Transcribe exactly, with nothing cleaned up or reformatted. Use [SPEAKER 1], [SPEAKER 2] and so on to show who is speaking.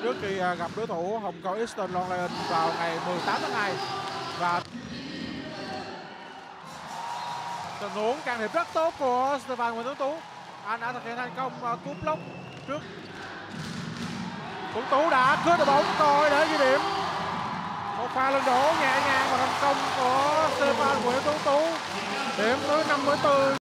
[SPEAKER 1] trước khi gặp đối thủ Hồng Cầu Eastern Long Lion vào ngày mười tám tháng hai. Và tình huống can thiệp rất tốt của Stefan Nguyễn Tuấn Tú. Anh đã thực hiện thành công cú block trước. Tuấn Tú đã cướp được bóng rồi để ghi điểm. Một pha lên đổ nhẹ nhàng và thành công của Stefan Nguyễn Tuấn Tú. Điểm thứ năm mươi tư.